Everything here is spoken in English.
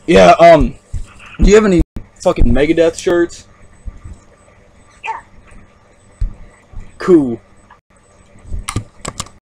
Yeah, do you have any fucking Megadeth shirts? Yeah. Cool.